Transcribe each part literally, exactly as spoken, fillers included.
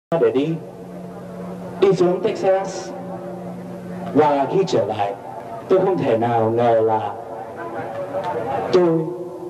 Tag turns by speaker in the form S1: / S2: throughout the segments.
S1: để đi đi xuống Texas, và khi trở lại tôi không thể nào ngờ là tôi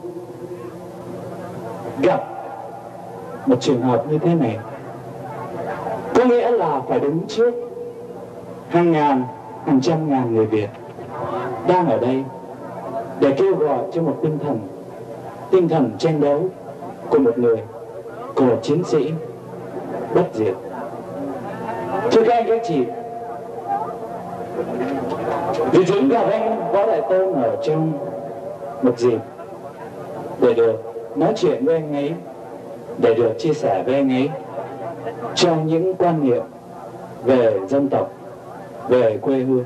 S1: gặp một trường hợp như thế này. Có nghĩa là phải đứng trước hàng ngàn, hàng trăm ngàn người Việt đang ở đây để kêu gọi cho một tinh thần tinh thần tranh đấu của một người, của một chiến sĩ bất diệt. Thưa các anh các chị, vì chúng gặp anh Võ Đại Tôn ở trong một dịp để được nói chuyện với anh ấy, để được chia sẻ với anh ấy trong những quan niệm về dân tộc, về quê hương.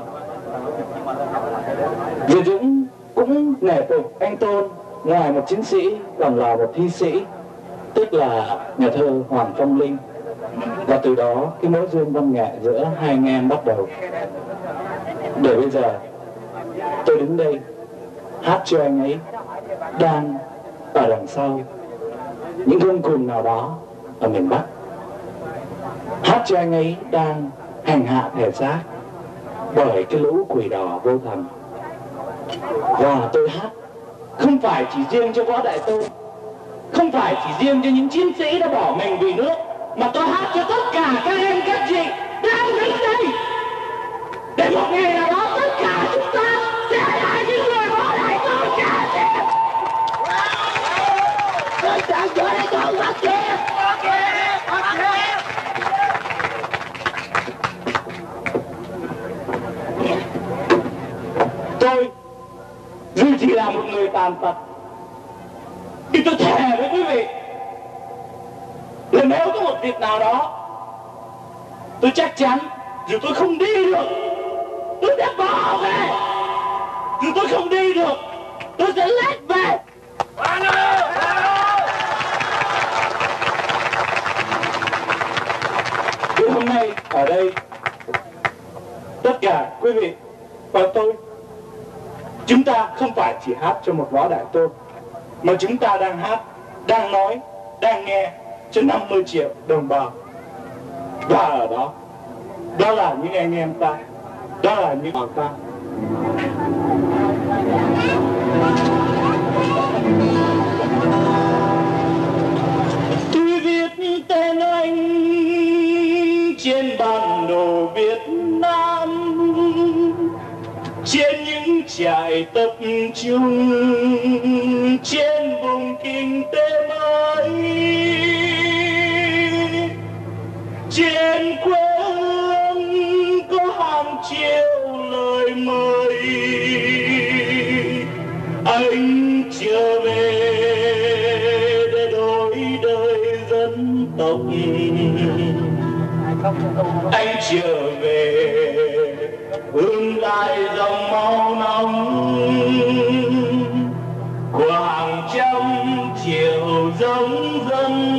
S1: Vì Dũng cũng nể phục anh Tôn, ngoài một chiến sĩ còn là một thi sĩ, tức là nhà thơ Hoàng Phong Linh. Và từ đó cái mối duyên văn nghệ giữa hai anh em bắt đầu. Để bây giờ tôi đứng đây hát cho anh ấy đang ở đằng sau những gông cùng nào đó ở miền Bắc, hát cho anh ấy đang hành hạ thể xác bởi cái lũ quỷ đỏ vô thần. Và tôi hát không phải chỉ riêng cho Võ Đại Tôn, không phải chỉ riêng cho những chiến sĩ đã bỏ mình vì nước, mà tôi hát cho tất cả các em các chị đang đứng đây, để một ngày nào đó tất cả chúng ta sẽ là những người Võ Đại Tôn trả tiền. Tôi chẳng Võ Đại Tôn bắt kia. Tôi dù chỉ là một người tàn tật, thì tôi thề với quý vị là nếu có một dịp nào đó tôi chắc chắn dù tôi không đi được tôi sẽ bỏ về, dù tôi không đi được tôi sẽ lết về. Thì hôm nay ở đây tất cả quý vị và tôi, chúng ta không phải chỉ hát cho một Võ Đại Tôn, mà chúng ta đang hát, đang nói, đang nghe cho năm mươi triệu đồng bào. Và ở đó, đó là những anh em ta, đó là những bọn ta. Tôi viết tên anh trên bản đồ Việt Nam, trên những trại tập trung, trên vùng kinh tế mới, trên quê hương có hàng triệu lời mời anh trở về để đổi đời dân tộc. Anh trở về hương lại dòng máu nóng của hàng trăm triệu giống dân